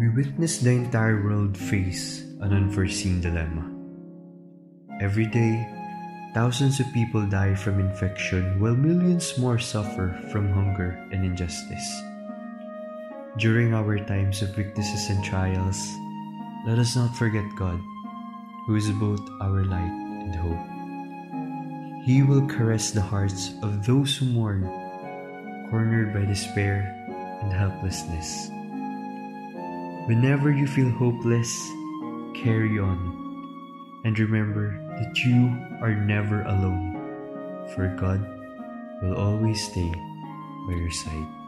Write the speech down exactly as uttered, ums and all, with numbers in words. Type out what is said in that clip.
We witness the entire world face an unforeseen dilemma. Every day, thousands of people die from infection while millions more suffer from hunger and injustice. During our times of weaknesses and trials, let us not forget God, who is both our light and hope. He will caress the hearts of those who mourn, cornered by despair and helplessness. Whenever you feel hopeless, carry on, and remember that you are never alone, for God will always stay by your side.